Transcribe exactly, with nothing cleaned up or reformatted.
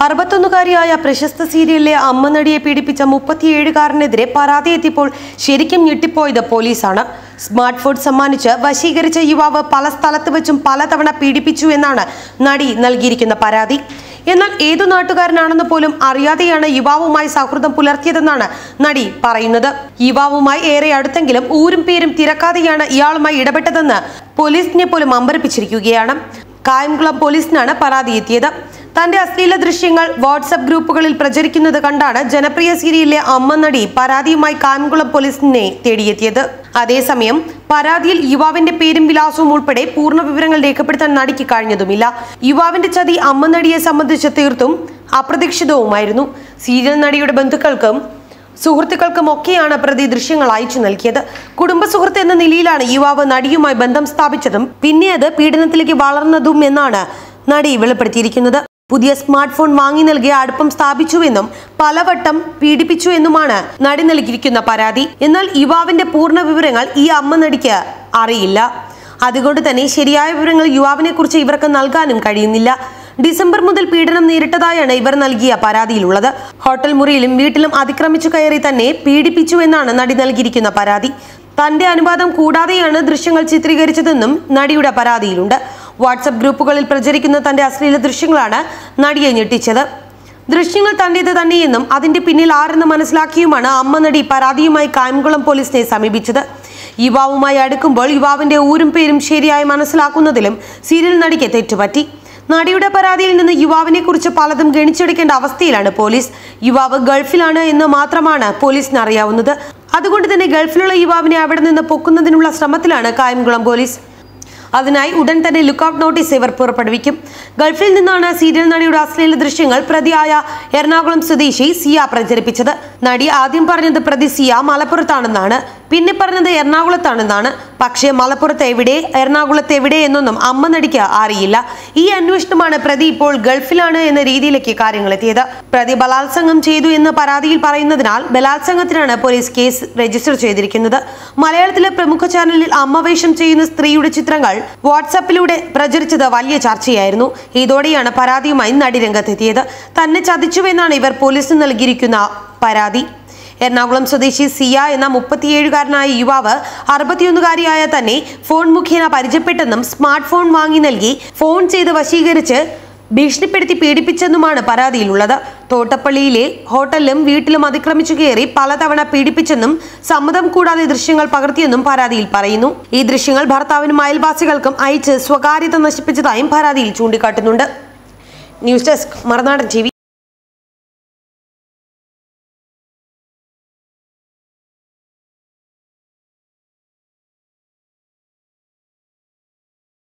അറുപത്തൊന്നുകാരിയായ പ്രശസ്ത സീരിയലിലെ അമ്മ നടിയെ പീഡിപ്പിച്ച മുപ്പത്തിയേഴുകാരനെതിരെ പരാതി എത്തിയപ്പോൾ ശരിക്കും ഞെട്ടിപ്പോയത് പോലീസാണ്. സ്മാർട്ട് ഫോൺ സമ്മാനിച്ച് വശീകരിച്ച യുവാവ് പല സ്ഥലത്ത് വെച്ചും പലതവണ പീഡിപ്പിച്ചു എന്നാണ് നടി നൽകിയിരിക്കുന്ന പരാതി. എന്നാൽ ഏതു നാട്ടുകാരനാണെന്ന് പോലും അറിയാതെയാണ് യുവാവുമായി സൗഹൃദം പുലർത്തിയതെന്നാണ് നടി പറയുന്നത്. യുവാവുമായി ഏറെ അടുത്തെങ്കിലും ഊരും പേരും തിരക്കാതെയാണ് ഇയാളുമായി ഇടപെട്ടതെന്ന് പോലീസിനെ പോലും അമ്പരപ്പിച്ചിരിക്കുകയാണ്. കായംകുളം പോലീസിനാണ് പരാതി എത്തിയത്. തന്റെ അശ്ലീല ദൃശ്യങ്ങൾ വാട്സ്ആപ്പ് ഗ്രൂപ്പുകളിൽ പ്രചരിക്കുന്നത് കണ്ടാണ് ജനപ്രിയ സീരിയലിലെ അമ്മ നടി പരാതിയുമായി കായംകുളം പോലീസിനെ തേടിയെത്തിയത്. അതേസമയം പരാതിയിൽ യുവാവിന്റെ പേരും വിലാസവും ഉൾപ്പെടെ പൂർണ്ണ വിവരങ്ങൾ രേഖപ്പെടുത്താൻ നടിക്ക് കഴിഞ്ഞതുമില്ല. യുവാവിന്റെ ചതി അമ്മ നടിയെ സംബന്ധിച്ച് തീർത്തും അപ്രതീക്ഷിതവുമായിരുന്നു. സീരിയൽ നടിയുടെ ബന്ധുക്കൾക്കും സുഹൃത്തുക്കൾക്കും ഒക്കെയാണ് പ്രതി ദൃശ്യങ്ങൾ അയച്ചു നൽകിയത്. കുടുംബ സുഹൃത്ത് എന്ന നിലയിലാണ് യുവാവ് നടിയുമായി ബന്ധം സ്ഥാപിച്ചതും പിന്നെ അത് പീഡനത്തിലേക്ക് വളർന്നതും എന്നാണ് നടി വെളിപ്പെടുത്തിയിരിക്കുന്നത്. പുതിയ സ്മാർട്ട് ഫോൺ വാങ്ങി നൽകിയ അടുപ്പം സ്ഥാപിച്ചുവെന്നും പലവട്ടം പീഡിപ്പിച്ചു എന്നുമാണ് നടി നൽകിയിരിക്കുന്ന പരാതി. എന്നാൽ യുവാവിന്റെ പൂർണ്ണ വിവരങ്ങൾ ഈ അമ്മ നടിക്ക് അറിയില്ല. അതുകൊണ്ട് തന്നെ ശരിയായ വിവരങ്ങൾ യുവാവിനെ കുറിച്ച് ഇവർക്ക് നൽകാനും കഴിയുന്നില്ല. ഡിസംബർ മുതൽ പീഡനം നേരിട്ടതായാണ് ഇവർ നൽകിയ പരാതിയിലുള്ളത്. ഹോട്ടൽ മുറിയിലും വീട്ടിലും അതിക്രമിച്ചു കയറി തന്നെ പീഡിപ്പിച്ചു എന്നാണ് നടി നൽകിയിരിക്കുന്ന പരാതി. തന്റെ അനുവാദം കൂടാതെയാണ് ദൃശ്യങ്ങൾ ചിത്രീകരിച്ചതെന്നും നടിയുടെ പരാതിയിലുണ്ട്. വാട്സ്ആപ്പ് ഗ്രൂപ്പുകളിൽ പ്രചരിക്കുന്ന തന്റെ അശ്ലീല ദൃശ്യങ്ങളാണ് നടിയെ ഞെട്ടിച്ചത്. ദൃശ്യങ്ങൾ തന്റേത് തന്നെയെന്നും അതിന്റെ പിന്നിൽ ആരെന്ന് മനസ്സിലാക്കിയുമാണ് അമ്മ നടി പരാതിയുമായി കായംകുളം പോലീസിനെ സമീപിച്ചത്. യുവാവുമായി അടുക്കുമ്പോൾ യുവാവിന്റെ ഊരും പേരും ശരിയായി മനസ്സിലാക്കുന്നതിലും സീരിയൽ നടിക്ക് തെറ്റുപറ്റി. നടിയുടെ പരാതിയിൽ നിന്ന് യുവാവിനെ കുറിച്ച് പലതും ഗണിച്ചെടുക്കേണ്ട അവസ്ഥയിലാണ് പോലീസ്. യുവാവ് ഗൾഫിലാണ് എന്ന് മാത്രമാണ് പോലീസിന് അറിയാവുന്നത്. അതുകൊണ്ട് തന്നെ ഗൾഫിലുള്ള യുവാവിനെ അവിടെ നിന്ന് പൊക്കുന്നതിനുള്ള ശ്രമത്തിലാണ് കായംകുളം പോലീസ്. അതിനായി ഉടൻ തന്നെ ലുക്കൌട്ട് നോട്ടീസ് ഇവർ പുറപ്പെടുവിക്കും. ഗൾഫിൽ നിന്നാണ് സീരിയൽ നടിയുടെ അശ്ലീല ദൃശ്യങ്ങൾ പ്രതിയായ എറണാകുളം സ്വദേശി സിയ പ്രചരിപ്പിച്ചത്. നടി ആദ്യം പറഞ്ഞത് പ്രതി സിയ മലപ്പുറത്താണെന്നാണ്, പിന്നെ പറഞ്ഞത് എറണാകുളത്താണെന്നാണ്. പക്ഷേ മലപ്പുറത്ത് എവിടെ, എറണാകുളത്ത് എവിടെ എന്നൊന്നും അമ്മ നടിക്ക് അറിയില്ല. ഈ അന്വേഷണമാണ് പ്രതി ഇപ്പോൾ ഗൾഫിലാണ് എന്ന രീതിയിലേക്ക് കാര്യങ്ങൾ എത്തിയത്. പ്രതി ബലാത്സംഗം ചെയ്തു എന്ന് പരാതിയിൽ പറയുന്നതിനാൽ ബലാത്സംഗത്തിനാണ് പോലീസ് കേസ് രജിസ്റ്റർ ചെയ്തിരിക്കുന്നത്. മലയാളത്തിലെ പ്രമുഖ ചാനലിൽ അമ്മവേഷം ചെയ്യുന്ന സ്ത്രീയുടെ ചിത്രങ്ങൾ വാട്സാപ്പിലൂടെ പ്രചരിച്ചത് വലിയ ചർച്ചയായിരുന്നു. ഇതോടെയാണ് പരാതിയുമായി നടി രംഗത്തെത്തിയത്. തന്നെ ചതിച്ചുവെന്നാണ് ഇവർ പോലീസിന് നൽകിയിരിക്കുന്ന പരാതി. എറണാകുളം സ്വദേശി സിയ എന്ന മുപ്പത്തിയേഴുകാരനായ യുവാവ് അറുപത്തിയൊന്നുകാരിയായ തന്നെ ഫോൺ മുഖേന പരിചയപ്പെട്ടെന്നും സ്മാർട്ട് ഫോൺ വാങ്ങി നൽകി ഫോൺ ചെയ്ത് വശീകരിച്ച് ഭീഷണിപ്പെടുത്തി പീഡിപ്പിച്ചെന്നുമാണ് പരാതിയിലുള്ളത്. തോട്ടപ്പള്ളിയിലെ ഹോട്ടലിലും വീട്ടിലും അതിക്രമിച്ചു കയറി പലതവണ പീഡിപ്പിച്ചെന്നും സമ്മതം കൂടാതെ ദൃശ്യങ്ങൾ പകർത്തിയെന്നും പരാതിയിൽ പറയുന്നു. ഈ ദൃശ്യങ്ങൾ ഭർത്താവിനും അയൽവാസികൾക്കും അയച്ച് സ്വകാര്യത നശിപ്പിച്ചതായും പരാതിയിൽ ചൂണ്ടിക്കാട്ടുന്നുണ്ട്. News desk Marunadan T V.